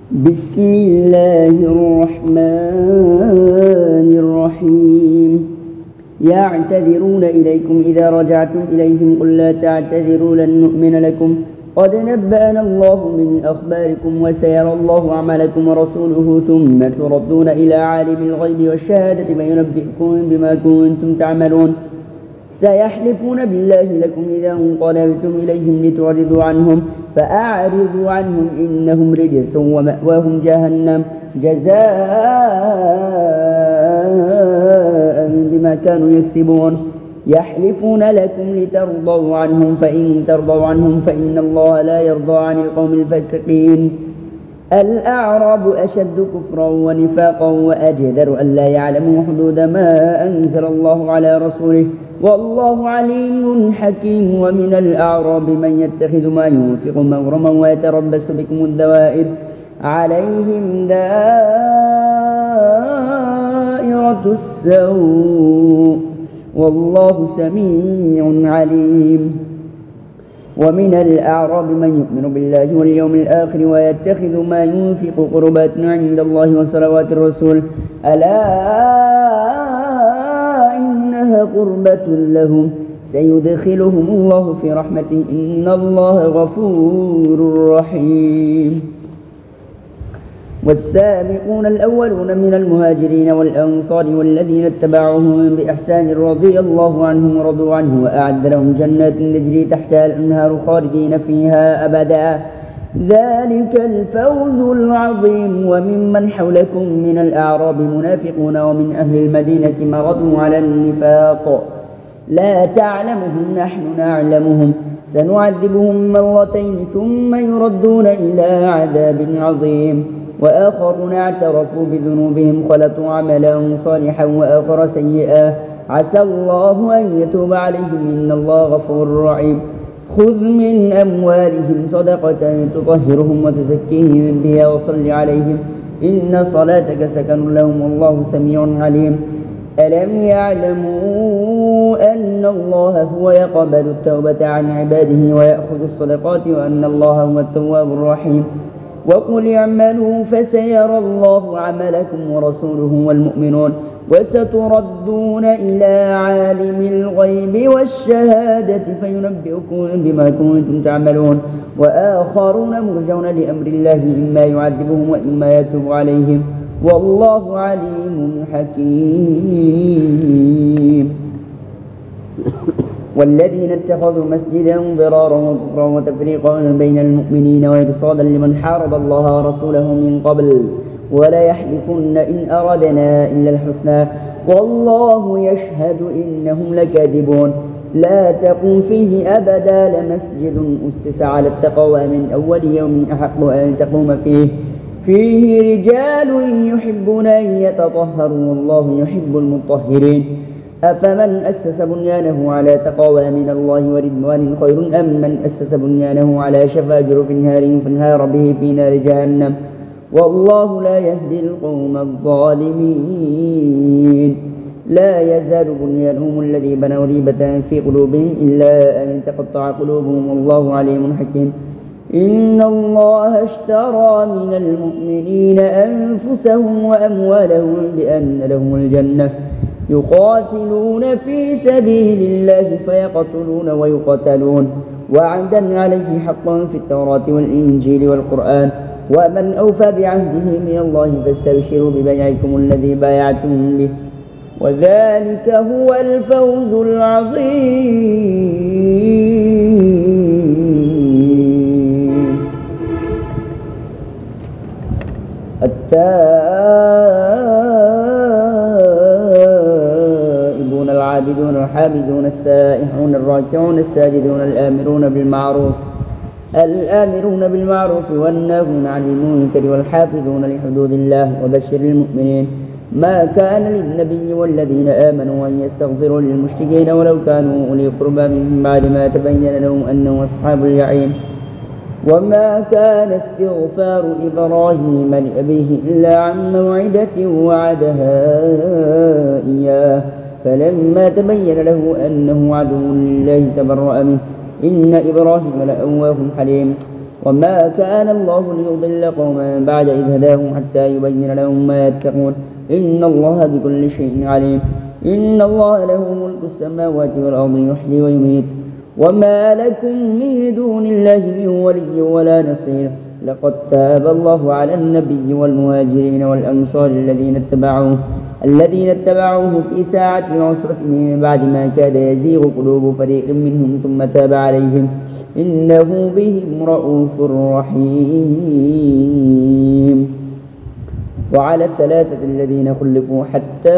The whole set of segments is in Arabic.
بسم الله الرحمن الرحيم. يعتذرون إليكم إذا رجعتم إليهم قل لا تعتذروا لن نؤمن لكم قد نبأنا الله من أخباركم وسيرى الله أعمالكم ورسوله ثم تردون إلى عالم الغيب والشهادة فينبئكم بما كنتم تعملون. سيحلفون بالله لكم إذا انقلبتم إليهم لتعرضوا عنهم فأعرضوا عنهم إنهم رجس ومأواهم جهنم جزاء بما كانوا يكسبون. يحلفون لكم لترضوا عنهم فإن ترضوا عنهم فإن الله لا يرضى عن القوم الفاسقين. الأعراب أشد كفرا ونفاقا وأجدر أن لا يعلموا حدود ما أنزل الله على رسوله والله عليم حكيم. ومن الأعراب من يتخذ ما ينفق مغرما ويتربص بكم الدوائر عليهم دائرة السوء والله سميع عليم. ومن الأعراب من يؤمن بالله واليوم الآخر ويتخذ ما ينفق قربات عند الله وصلوات الرسول ألا إنها قربة لهم سيدخلهم الله في رحمته إن الله غفور رحيم. والسابقون الأولون من المهاجرين والأنصار والذين اتبعوهم بإحسان رضي الله عنهم ورضوا عنه وأعد لهم جنات تجري تحتها الأنهار خالدين فيها أبدا ذلك الفوز العظيم. وممن حولكم من الأعراب منافقون ومن أهل المدينة مرضوا على النفاق لا تعلمهم نحن نعلمهم سنعذبهم مرتين ثم يردون إلى عذاب عظيم. وآخرون اعترفوا بذنوبهم خلطوا عملا صالحا وآخر سيئا عسى الله أن يتوب عليهم إن الله غفور رحيم. خذ من أموالهم صدقة تطهرهم وتزكيهم بها وصل عليهم إن صلاتك سكن لهم والله سميع عليم. ألم يعلموا أن الله هو يقبل التوبة عن عباده ويأخذ الصدقات وأن الله هو التواب الرحيم. وقل اعملوا فسيرى الله عملكم ورسوله والمؤمنون وستردون إلى عالم الغيب والشهادة فينبئكم بما كنتم تعملون. وآخرون مرجون لأمر الله إما يعذبهم وإما يتوب عليهم والله عليم حكيم. والذين اتخذوا مسجدا ضرارا وكفرا وتفريقا بين المؤمنين وإرصادا لمن حارب الله ورسوله من قبل ولا يحلفن إن أردنا إلا الحسنى والله يشهد إنهم لكاذبون. لا تقم فيه أبدا لمسجد أسس على التقوى من أول يوم أحق أن تقوم فيه رجال يحبون أن يتطهروا والله يحب المطهرين. أفمن أسس بنيانه على تقوى من الله ورضوان خير أم من أسس بنيانه على شفا جرف نهار فانهار به في نار جهنم والله لا يهدي القوم الظالمين. لا يزال بنيانهم الذي بنوا ريبة في قلوبهم إلا أن تقطع قلوبهم والله عليم حكيم. إن الله اشترى من المؤمنين أنفسهم وأموالهم بأن لهم الجنة يقاتلون في سبيل الله فيقتلون ويقتلون وعدا عليه حقا في التوراة والإنجيل والقرآن ومن أوفى بعهده من الله فاستبشروا ببيعكم الذي بايعتم به وذلك هو الفوز العظيم. التائبون العابدون الحامدون السائحون الراكعون الساجدون الآمرون بالمعروف والناهون عن المنكر والحافظون لحدود الله وبشر المؤمنين. ما كان للنبي والذين آمنوا أن يستغفروا للمشركين ولو كانوا أولي قربى من بعد ما تبين لهم أنهم أصحاب الجحيم. وما كان استغفار إبراهيم لأبيه إلا عن موعدة وعدها إياه فلما تبين له أنه عدو لله تبرأ منه إن إبراهيم لأواه حليم. وما كان الله ليضل قوما بعد إذ هداهم حتى يبين لهم ما يتقون إن الله بكل شيء عليم إن الله له ملك السماوات والأرض يحيي ويميت وما لكم من دون الله من ولي ولا نصير لقد تاب الله على النبي والمهاجرين والأنصار الذين اتبعوه في ساعة العسرة من بعد ما كاد يزيغ قلوب فريق منهم ثم تاب عليهم إنه بهم رءوف رحيم وعلى الثلاثة الذين خلفوا حتى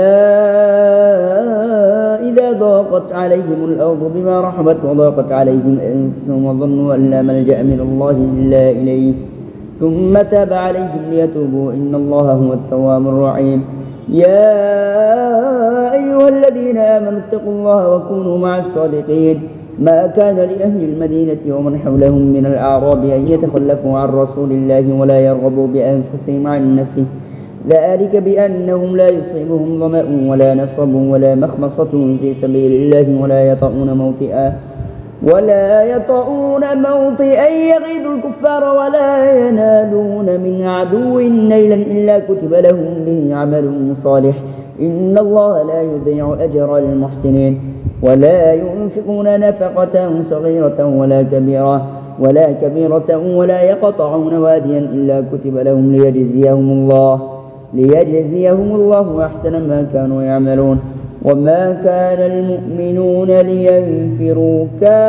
إذا ضاقت عليهم الأرض بما رحبت وضاقت عليهم أنفسهم وظنوا أن لا ملجأ من الله إلا إليه ثم تاب عليهم ليتوبوا إن الله هو التواب الرحيم يا أيها الذين آمنوا اتقوا الله وكونوا مع الصادقين ما كان لأهل المدينة ومن حولهم من الأعراب أن يتخلفوا عن رسول الله ولا يرغبوا بأنفسهم عن نفسه ذلك بأنهم لا يصيبهم ظمأ ولا نصب ولا مخمصة في سبيل الله ولا يطؤون موطئا يغيظ الكفار ولا ينالون من عدو نيلا إلا كتب لهم به عمل صالح إن الله لا يضيع أجر المحسنين ولا ينفقون نفقة صغيرة ولا كبيرة ولا يقطعون واديا إلا كتب لهم ليجزيهم الله أحسن ما كانوا يعملون وما كان المؤمنون لينفروا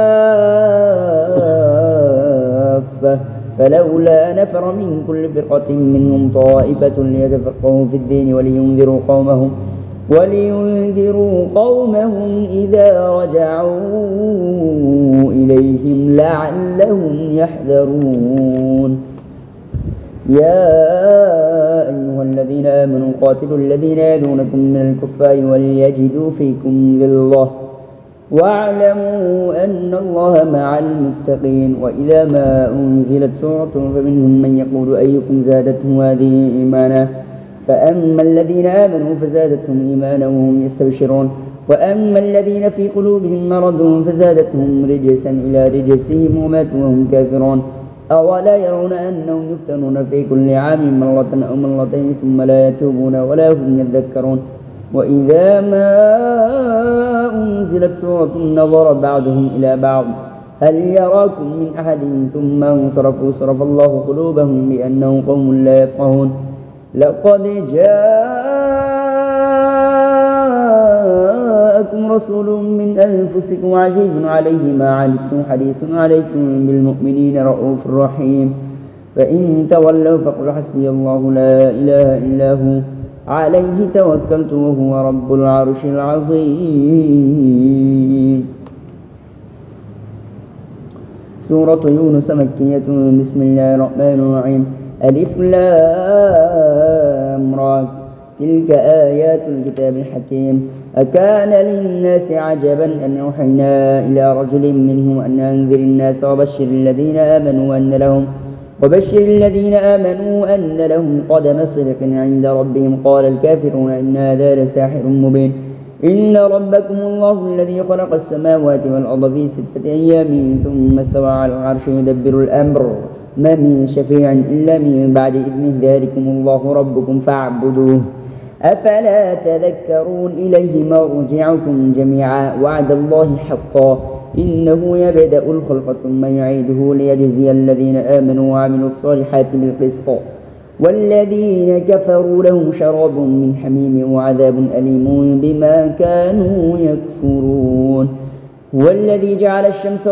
كافة فلولا نفر من كل فرقة منهم طائفة ليتفقهوا في الدين ولينذروا قومهم إذا رجعوا إليهم لعلهم يحذرون يا أيها الذين آمنوا قاتلوا الذين يلونكم من الكفار وليجدوا فيكم غلظة واعلموا أن الله مع المتقين وإذا ما أنزلت سورة فمنهم من يقول أيكم زادته هذه إيمانا فأما الذين آمنوا فزادتهم إيمانا وهم يستبشرون وأما الذين في قلوبهم مرض فزادتهم رجسا إلى رجسهم وماتوا وهم كافرون أولا يرون أنهم يفتنون في كل عام مرة أو مرتين ثم لا يتوبون ولا هم يذكرون وإذا ما أنزلت سورة نظر بعضهم إلى بعض هل يراكم من أحد ثم انصرفوا صرف الله قلوبهم بأنهم قوم لا يفقهون لقد جاءكم رسول من أنفسكم عزيز عليه ما عنتم حريص عليكم بالمؤمنين رؤوف رحيم فإن تولوا فقل حسبي الله لا إله إلا هو عليه توكلت وهو رب العرش العظيم سورة يونس مكية بسم الله الرحمن الرحيم ألف لام را تلك آيات الكتاب الحكيم أكان للناس عجبا أن أوحينا إلى رجل منهم أن أنذر الناس وبشر الذين آمنوا أن لهم قدم صدق عند ربهم قال الكافرون إن هذا لساحر مبين إن ربكم الله الذي خلق السماوات والأرض في 6 أيام ثم استوى على العرش يدبر الأمر ما من شفيع إلا من بعد إذنه ذلكم الله ربكم فاعبدوه أفلا تذكرون إليه مرجعكم جميعا وعد الله حقا إنه يبدأ الخلق ثم يعيده ليجزي الذين آمنوا وعملوا الصالحات بالقسط والذين كفروا لهم شراب من حميم وعذاب أليم بما كانوا يكفرون هو الذي جعل الشمس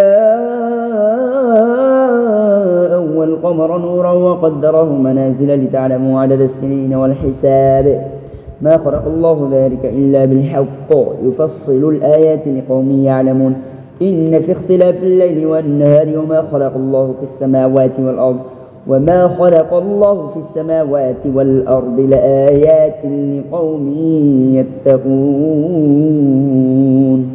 ضياء والقمر نورا وقدره منازل لتعلموا عدد السنين والحساب ما خلق الله ذلك إلا بالحق يفصل الآيات لقوم يعلمون إن في اختلاف الليل والنهار وما خلق الله في السماوات والأرض لآيات لقوم يتقون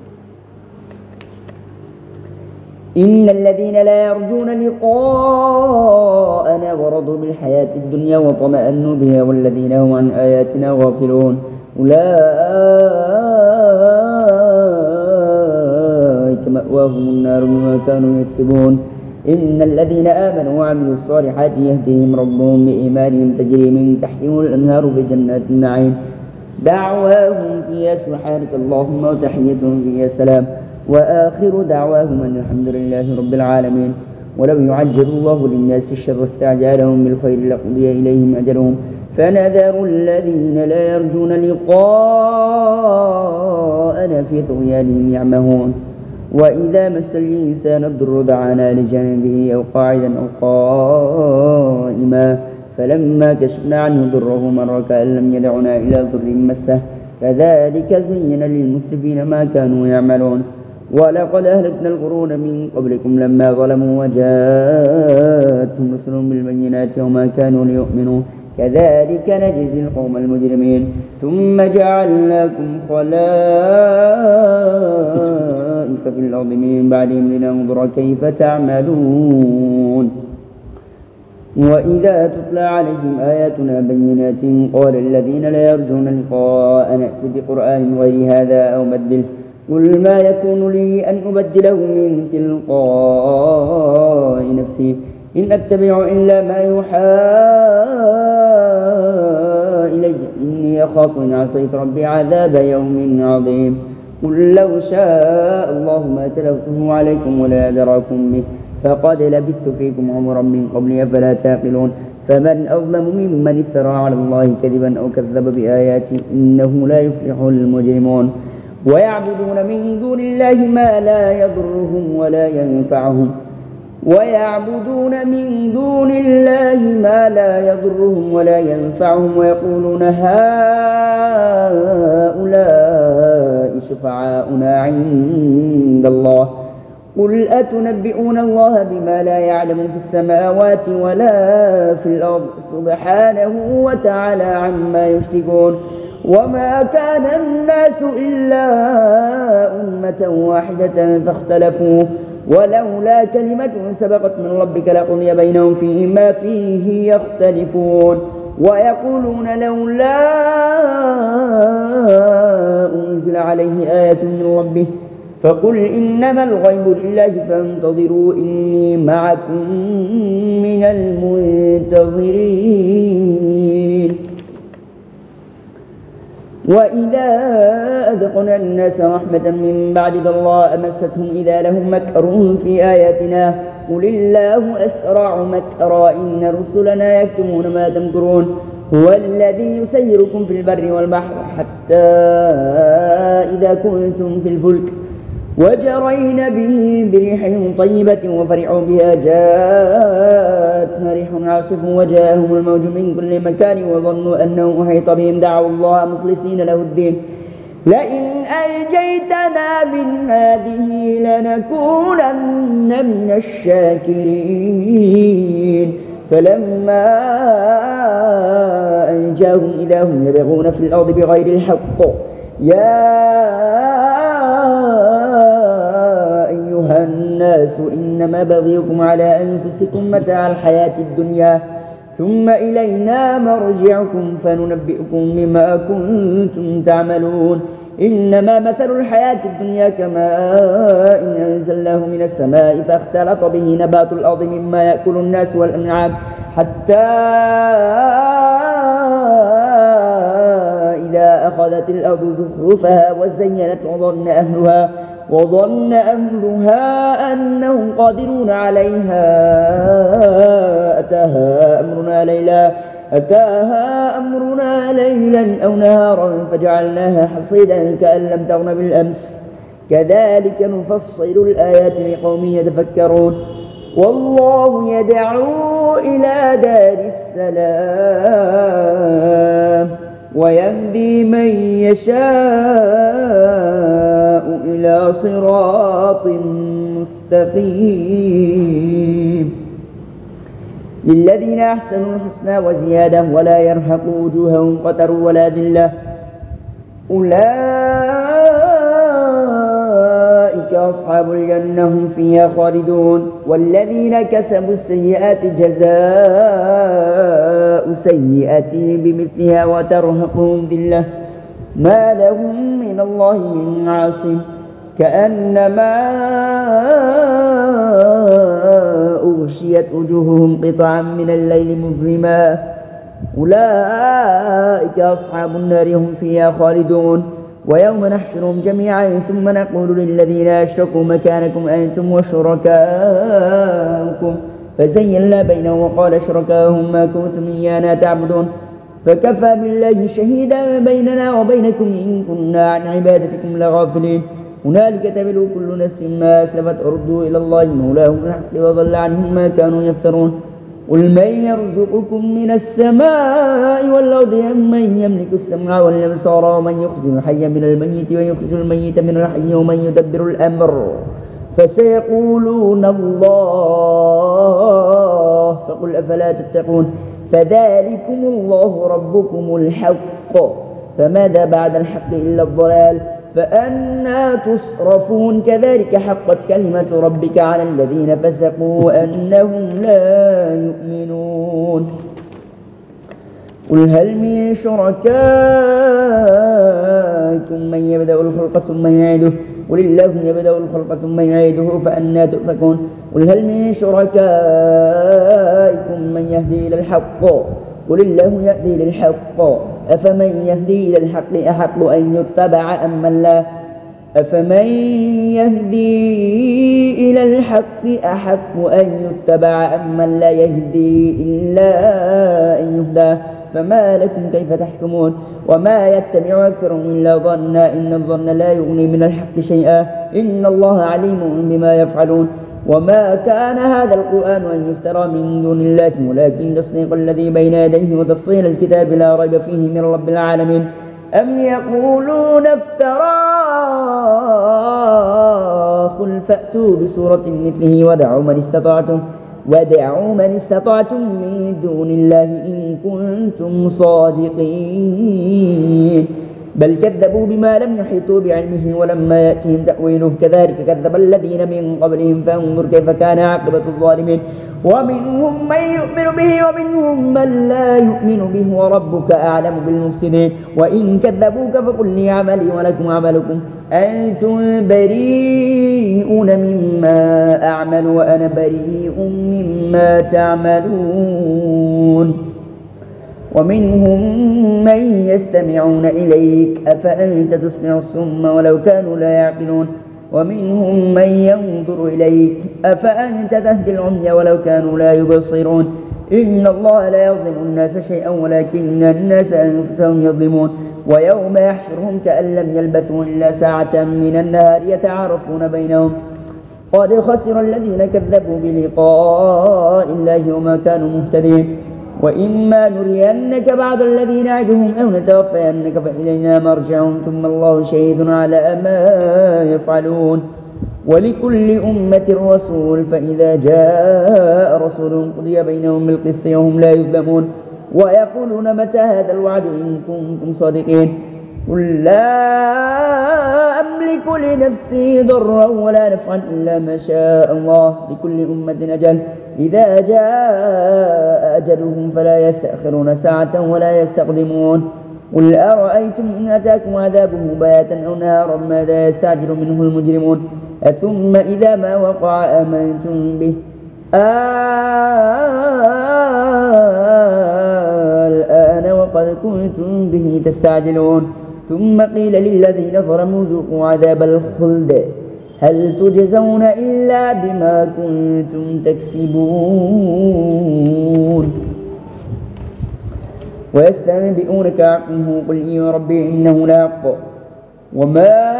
إن الذين لا يرجون لقاءنا ورضوا بالحياة الدنيا وطمأنوا بها والذين هم عن آياتنا غافلون أولئك مأواهم النار بما كانوا يكسبون إن الذين آمنوا وعملوا الصالحات يهديهم ربهم بإيمانهم تجري من تحتهم الأنهار في جنات النعيم دعواهم فيها سبحانك اللهم وتحيتهم فيها سلام وآخر دعواهم أن الحمد لله رب العالمين. ولو يعجل الله للناس الشر استعجالهم بالخير لقضي إليهم أجلهم فنذر الذين لا يرجون لقاءنا في طغيانهم يعمهون. وإذا مس الإنسان الضر دعانا لجانبه أو قاعدا أو قائما فلما كشفنا عنه ضره مر كأن لم يدعنا إلى ضر مسه كذلك زين للمسرفين ما كانوا يعملون. ولقد أهلكنا القرون من قبلكم لما ظلموا وجاءتهم رسلهم بالبينات وما كانوا ليؤمنوا كذلك نجزي القوم المجرمين. ثم جعلناكم خلائف في الأرض من بعدهم لننظر كيف تعملون. وإذا تتلى عليهم آياتنا بينات قال الذين لا يرجون لقاء نأتي بقرآن غير هذا أو بدله قل ما يكون لي أن أبدله من تلقاء نفسي إن أتبع إلا ما يوحى إلي إني أخاف إن عصيت ربي عذاب يوم عظيم. قل لو شاء الله ما تلوته عليكم ولا أدراكم به فقد لبثت فيكم عمرا من قبل أفلا تعقلون. فمن أظلم ممن افترى على الله كذبا أو كذب بآياته إنه لا يفلح المجرمون. ويعبدون من دون الله ما لا يضرهم ولا ينفعهم ويقولون هؤلاء شفعاؤنا عند الله قل أتنبئون الله بما لا يعلم في السماوات ولا في الأرض سبحانه وتعالى عما يشركون. وما كان الناس إلا أمة واحدة فاختلفوا ولولا كلمة سبقت من ربك لقضي بينهم فيما فيه يختلفون. ويقولون لولا أنزل عليه آية من ربه فقل إنما الغيب لله فانتظروا إني معكم من المنتظرين. وإذا أذقنا الناس رحمة من بعد ضراء مستهم إذا لهم مكر في آياتنا قل الله أسرع مكرا إن رسلنا يكتمون ما تمكرون. هو الذي يسيركم في البر والبحر حتى إذا كنتم في الفلك وجرين به بريح طيبة وفرحوا بها جاءتها ريح عاصف وجاءهم الموج من كل مكان وظنوا أنه أحيط بهم دعوا الله مخلصين له الدين لئن أنجيتنا من هذه لنكونن من الشاكرين. فلما أنجاهم إذا هم يبغون في الأرض بغير الحق يا أيها الناس إنما بغيكم على أنفسكم متاع الحياة الدنيا ثم إلينا مرجعكم فننبئكم بما كنتم تعملون. إنما مثل الحياة الدنيا كماء إن أنزلناه من السماء فاختلط به نبات الأرض مما يأكل الناس والأنعام حتى إذا أخذت الأرض زخرفها وزينت وظن أهلها أنهم قادرون عليها أتاها أمرنا ليلا أو نهارا فجعلناها حصيدا كأن لم تغن بالأمس كذلك نفصل الآيات لقوم يتفكرون. والله يدعو إلى دار السلام ويهدي من يشاء إلى صراط مستقيم. للذين أحسنوا الحسنى وزيادة ولا يرهق وجوههم قتر ولا ذلة أولئك أصحاب الجنة هم فيها خالدون. والذين كسبوا السيئات جزاء سيئة بمثلها وترهقهم ذلة ما لهم من الله من عاصم كأنما وغشيت وجوههم قطعا من الليل مظلما أولئك أصحاب النار هم فيها خالدون ويوم نحشرهم جميعا ثم نقول للذين أشركوا مكانكم أنتم وشركاؤكم فزيّلنا بينهم وقال شركاؤهم ما كنتم إيانا تعبدون فكفى بالله شهيدا بيننا وبينكم إن كنا عن عبادتكم لغافلين هنالك تبلو كل نفس ما أسلفت وردوا إلى الله مولاهم الحق وضل عنهم ما كانوا يفترون قل من يرزقكم من السماء والأرض من يملك السمع والأبصار ومن يخرج الحي من الميت ويخرج الميت من الحي ومن يدبر الأمر فسيقولون الله فقل أفلا تتقون فذلكم الله ربكم الحق فماذا بعد الحق إلا الضلال فأنى تصرفون كذلك حقت كلمة ربك على الذين فسقوا أنهم لا يؤمنون قل هل من شركائكم من يبدأ الخلق ثم يعيده قل الله يبدأ الخلق ثم يعيده فأنى تؤفكون قل هل من شركائكم من يهدي إلى الحق قل الله يهدي للحق أفمن يهدي إلى الحق أحق أن يتبع أم من لا أفمن يهدي إلى الحق أحق أن يتبع أم من لا يهدي إلا أن يهدى فما لكم كيف تحكمون وما يتبع أكثرهم إلا ظنا إن الظن لا يغني من الحق شيئا إن الله عليم بما يفعلون وما كان هذا القرآن أن يفترى من دون الله ولكن تصديق الذي بين يديه وتفصيل الكتاب لا ريب فيه من رب العالمين أم يقولون افتراه قل فأتوا بسورة مثله ودعوا من استطعتم من دون الله إن كنتم صادقين بل كذبوا بما لم يحيطوا بعلمه ولما يأتهم تأويله كذلك كذب الذين من قبلهم فانظر كيف كان عاقبة الظالمين ومنهم من يؤمن به ومنهم من لا يؤمن به وربك أعلم بالمفسدين وإن كذبوك فقل لي عملي ولكم عملكم أنتم بريئون مما أعمل وأنا بريء مما تعملون ومنهم من يستمعون إليك أفأنت تسمع الصم ولو كانوا لا يعقلون ومنهم من ينظر إليك أفأنت تهدي العمي ولو كانوا لا يبصرون إن الله لا يظلم الناس شيئا ولكن الناس أنفسهم يظلمون ويوم يحشرهم كأن لم يلبثوا إلا ساعة من النهار يتعارفون بينهم قد خسر الذين كذبوا بلقاء الله وما كانوا مهتدين وإما نرينك بعض الذين نعدهم أو نتوفينك فإلينا مرجعهم ثم الله شهيد على ما يفعلون ولكل أمة رسول فإذا جاء رسول قضي بينهم بالقسط وهم لا يظلمون ويقولون متى هذا الوعد إن كنتم صادقين قل لا أملك لنفسي ضرا ولا نفعا إلا ما شاء الله لكل أمة أجل إذا جاء أجلهم فلا يستأخرون ساعة ولا يستقدمون قل أرأيتم إن أتاكم عذابه بياتا أو نهارا ماذا يستعجل منه المجرمون ثم إذا ما وقع آمنتم به الآن وقد كنتم به تستعجلون ثم قيل للذين ظلموا ذوقوا عذاب الخلد هل تجزون إلا بما كنتم تكسبون ويستنبئونك عنه قل يا ربي إنه لحق وما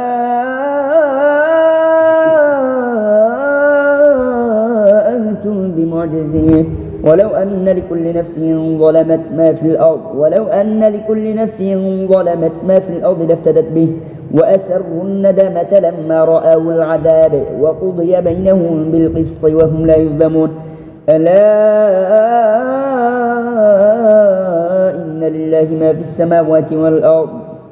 أنتم بمعجزين ولو أن لكل نفس ظلمت ما في الأرض لافتدت به وأسروا الندامة لما رأوا العذاب وقضي بينهم بالقسط وهم لا يظلمون ألا إن لله ما في السماوات والأرض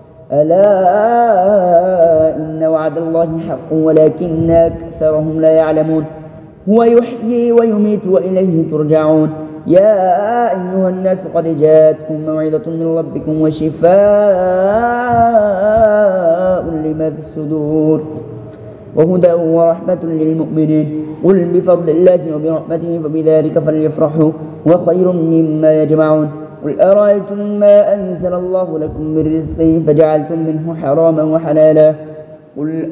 ألا إن وعد الله حق ولكن أكثرهم لا يعلمون هو يحيي ويميت وإليه ترجعون يا أيها الناس قد جاءتكم موعظة من ربكم وشفاء لما في الصدور وهدى ورحمة للمؤمنين قل بفضل الله وبرحمته فبذلك فليفرحوا وخير مما يجمعون قل أرأيتم ما أنزل الله لكم من رزق فجعلتم منه حراما وحلالا قل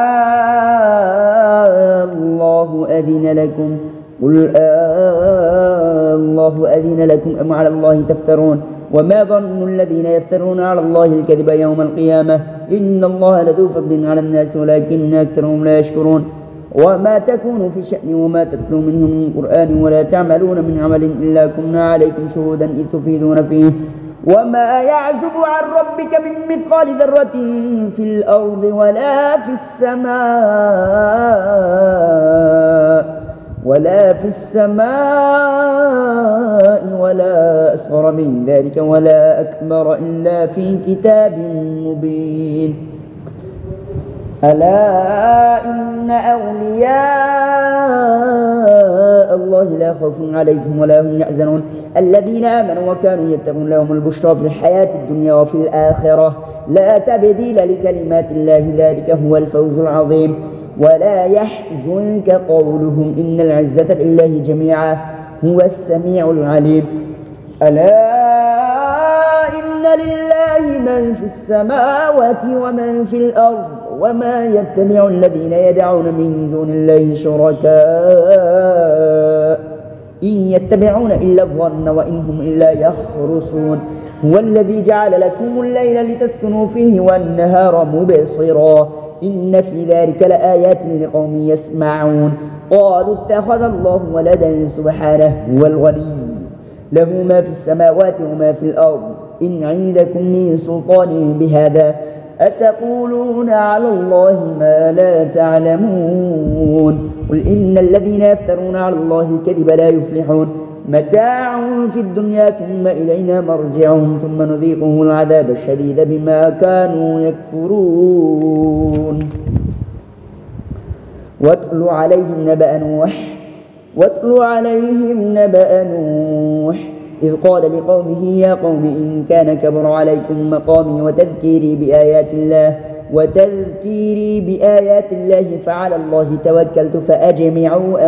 الله أذن لكم أم على الله تفترون وما ظن الذين يفترون على الله الكذب يوم القيامة إن الله لذو فضل على الناس ولكن أكثرهم لا يشكرون وما تكونوا في شأن وما تتلو منه من قرآن ولا تعملون من عمل إلا كنا عليكم شهودا إذ تفيدون فيه وما يعزب عن ربك من مثقال ذرة في الأرض ولا في السماء ولا أصغر من ذلك ولا أكبر إلا في كتاب مبين ألا إن أولياء الله لا خوف عليهم ولا هم يحزنون الذين آمنوا وكانوا يتقون لهم البشرى في الحياة الدنيا وفي الآخرة لا تبديل لكلمات الله ذلك هو الفوز العظيم ولا يحزنك قولهم إن العزة لله جميعا هو السميع العليم ألا إن لله من في السماوات ومن في الأرض وما يتبع الذين يدعون من دون الله شركاء إن يتبعون إلا الظن وإن هم إلا يخرصون هو الذي جعل لكم الليل لتسكنوا فيه والنهار مبصرا إن في ذلك لآيات لقوم يسمعون قالوا اتخذ الله ولدا سبحانه هو الغني له ما في السماوات وما في الأرض إن عندكم من سلطان بهذا أتقولون على الله ما لا تعلمون قل إن الذين يفترون على الله الكذب لا يفلحون متاع في الدنيا ثم إلينا مرجعهم ثم نذيقهم العذاب الشديد بما كانوا يكفرون واتل عليهم نبأ نوح إذ قال لقومه يا قوم إن كان كبر عليكم مقامي وتذكيري بآيات الله فعلى الله توكلت فأجمعوا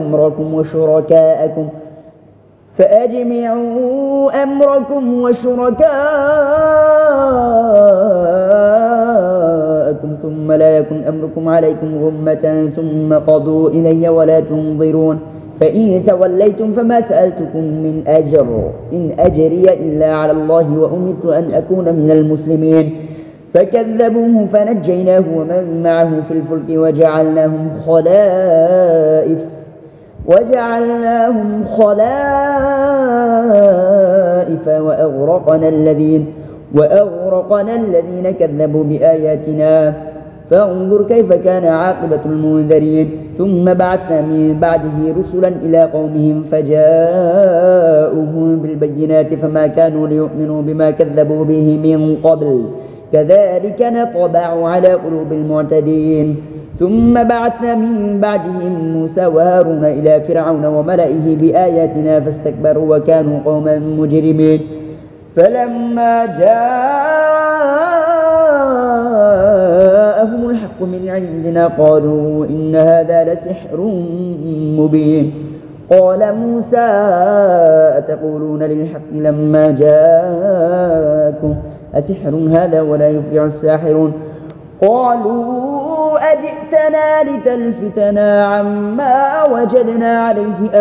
أمركم وشركاءكم ثم لا يكن أمركم عليكم غمة ثم قضوا إلي ولا تنظرون فإن توليتم فما سألتكم من أجر إن أجري إلا على الله وأمرت أن أكون من المسلمين فكذبوه فنجيناه ومن معه في الفلك وجعلناهم خلائف وأغرقنا الذين كذبوا بآياتنا فانظر كيف كان عاقبة المنذرين ثم بعثنا من بعده رسلا إلى قومهم فجاءوهم بالبينات فما كانوا ليؤمنوا بما كذبوا به من قبل كذلك نطبع على قلوب المعتدين ثم بعثنا من بعدهم موسى وهارون إلى فرعون وملئه بآياتنا فاستكبروا وكانوا قوما مجرمين فلما جاءهم الحق من عندنا قالوا إن هذا لسحر مبين قال موسى أتقولون للحق لما جاءكم أسحر هذا ولا يفلح الساحرون قالوا أجئتنا لتلفتنا عما وجدنا عليه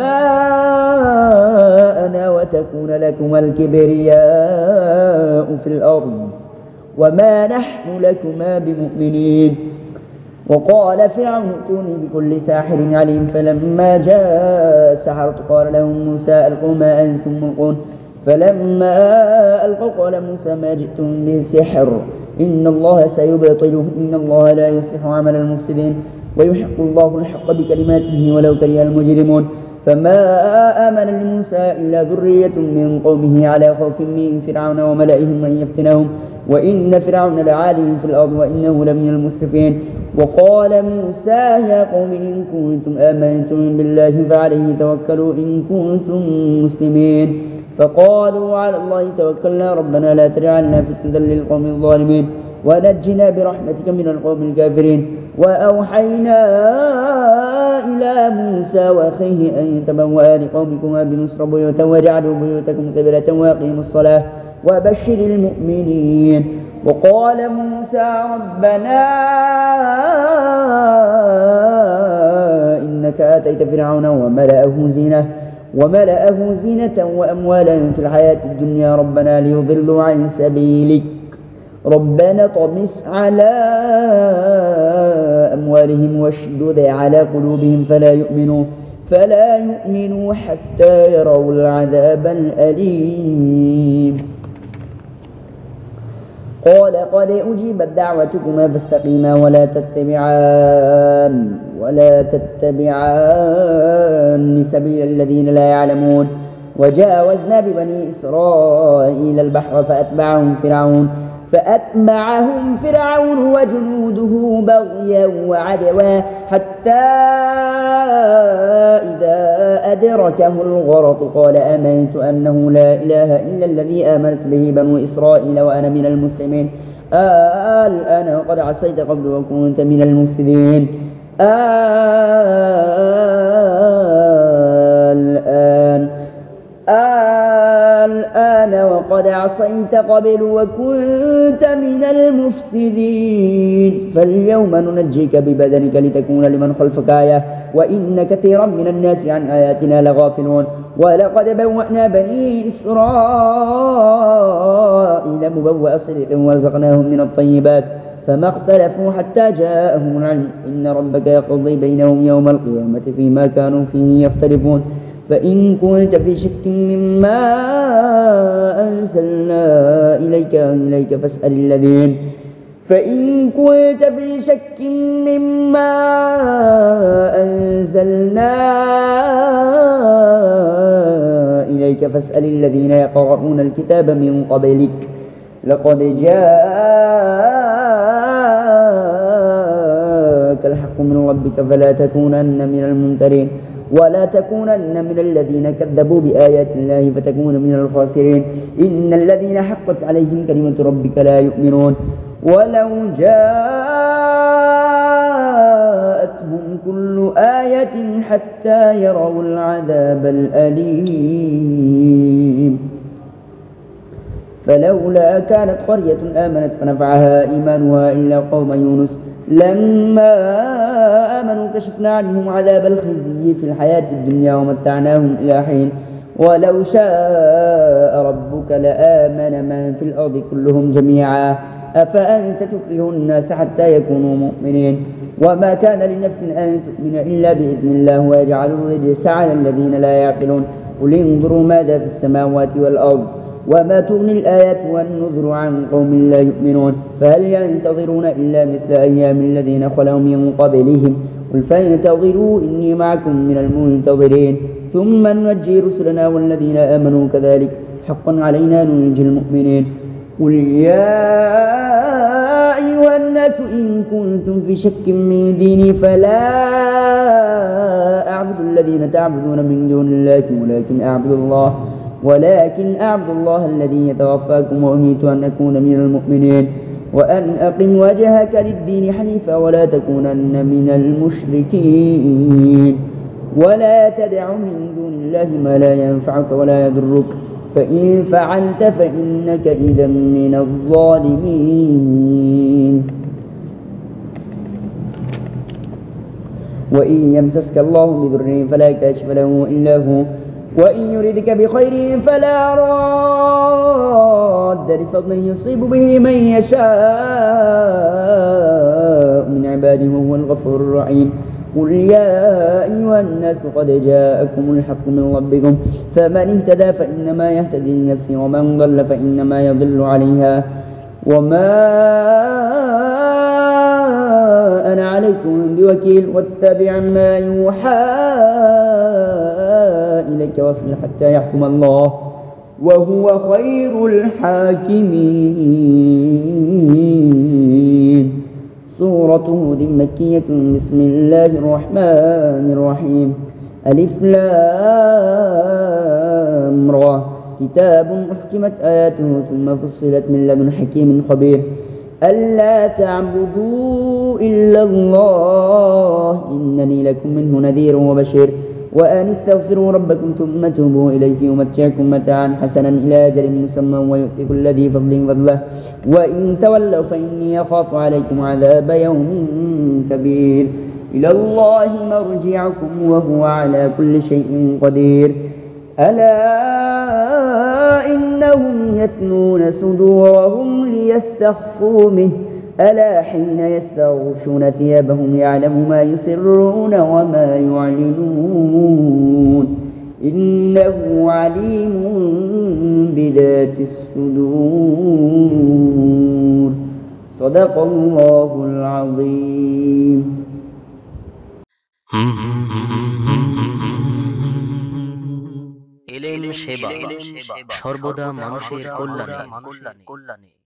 آباءنا وتكون لكما الكبرياء في الأرض وما نحن لكما بمؤمنين وقال فرعون ائتوني بكل ساحر عليم فلما جاء السحرة قال لهم موسى ألقوا ما أنتم ملقون فلما ألقوا قال موسى ما جئتم به السحر إن الله سيبطله إن الله لا يصلح عمل المفسدين ويحق الله الحق بكلماته ولو كره المجرمون فما آمن لموسى إلا ذرية من قومه على خوف من فرعون وملئهم أن يفتنهم وإن فرعون لعال في الأرض وإنه لمن المسرفين وقال موسى يا قوم إن كنتم آمنتم بالله فعليه توكلوا إن كنتم مسلمين فقالوا على الله توكلنا ربنا لا تجعلنا فتنة للقوم الظالمين ونجنا برحمتك من القوم الكافرين. وأوحينا إلى موسى وأخيه أن تبوأ لقومكما بمصر بيوتا واجعلوا بيوتكم قبلة وأقيموا الصلاة وبشر المؤمنين. وقال موسى ربنا إنك آتيت فرعون وملأه زينة وأموالا في الحياة الدنيا ربنا ليضلوا عن سبيلك ربنا طمس على أموالهم واشدد على قلوبهم فلا يؤمنوا حتى يروا العذاب الأليم. قال قد أجيبت دعوتكما فاستقيما ولا تتبعان سبيل الذين لا يعلمون. وجاوزنا ببني إسرائيل البحر فأتبعهم فرعون وجنوده بغيا وعدوا حتى إذا أدركه الغرق قال آمنت أنه لا إله إلا الذي آمنت به بنو إسرائيل وأنا من المسلمين. الآن وقد عصيت قبل وكنت من المفسدين. الآن وقد عصيت قبل وكنت من المفسدين. فاليوم ننجيك ببدنك لتكون لمن خلفك آية وإن كثيرا من الناس عن آياتنا لغافلون. ولقد بوأنا بني إسرائيل مبوأ صدق ورزقناهم من الطيبات فما اختلفوا حتى جاءهم العلم إن ربك يقضي بينهم يوم القيامة فيما كانوا فيه يختلفون. فإن كنت في شك مما أنزلنا إليك فاسأل الذين يقرؤون الكتاب من قبلك لقد جاءك الحق من ربك فلا تكونن من الممترين ولا تكونن من الذين كذبوا بآيات الله فتكون من الخاسرين. إن الذين حقت عليهم كلمة ربك لا يؤمنون ولو جاءتهم كل آية حتى يروا العذاب الأليم. فلولا كانت قرية آمنت فنفعها إيمانها إلا قوم يونس لما آمنوا كشفنا عنهم عذاب الخزي في الحياة الدنيا ومتعناهم إلى حين. ولو شاء ربك لآمن من في الأرض كلهم جميعا أفأنت تكره الناس حتى يكونوا مؤمنين. وما كان لنفس أن تؤمن إلا بإذن الله ويجعل الرجس على الذين لا يعقلون. قل انظروا ماذا في السماوات والأرض وما تغني الآيات والنذر عن قوم لا يؤمنون. فهل ينتظرون إلا مثل أيام الذين خلوا من قبلهم قل فانتظروا إني معكم من المنتظرين ثم ننجي رسلنا والذين آمنوا كذلك حقا علينا ننجي المؤمنين. قل يا أيها الناس إن كنتم في شك من ديني فلا أعبد الذين تعبدون من دون الله ولكن أعبد الله الذي يتوفاكم وأمرت أن أكون من المؤمنين وأن أقم وجهك للدين حنيفا ولا تكونن من المشركين. ولا تدع من دون الله ما لا ينفعك ولا يضرك فإن فعلت فإنك إذا من الظالمين. وإن يمسسك الله بضر فلا كاشف له إلا هو وإن يردك بخير فلا راد لفضله يصيب به من يشاء من عباده وهو الغفور الرحيم. قل يا أيها الناس قد جاءكم الحق من ربكم فمن اهتدى فإنما يهتدي لنفسه ومن ضل فإنما يضل عليها وما أنا عليكم بوكيل. واتبع ما يوحى إليك واصبر حتى يحكم الله وهو خير الحاكمين. سورة هود مكية. بسم الله الرحمن الرحيم. ألف لام را كتاب أحكمت آياته ثم فصلت من لدن حكيم خبير. ألا تعبدوا إلا الله إنني لكم منه نذير وبشير وأن استغفروا ربكم ثم توبوا إليه يمتعكم متاعا حسنا إلى أجل مسمى ويؤتي كل ذي فضل فضله وإن تولوا فإني أخاف عليكم عذاب يوم كبير إلى الله مرجعكم وهو على كل شيء قدير ألا إنهم يثنون صدورهم ليستخفوا منه ألا حين يستغشون ثيابهم يعلم ما يسرون وما يعلنون إنه عليم بذات الصدور صدق الله العظيم এলেম সেবা সর্বদা মানুষের কল্যাণে।